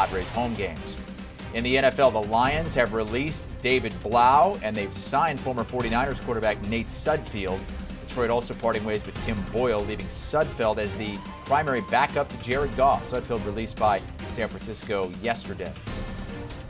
Padres home games. In the NFL, the Lions have released David Blough, and they've signed former 49ers quarterback Nate Sudfeld. Detroit also parting ways with Tim Boyle, leaving Sudfeld as the primary backup to Jared Goff. Sudfeld released by San Francisco yesterday.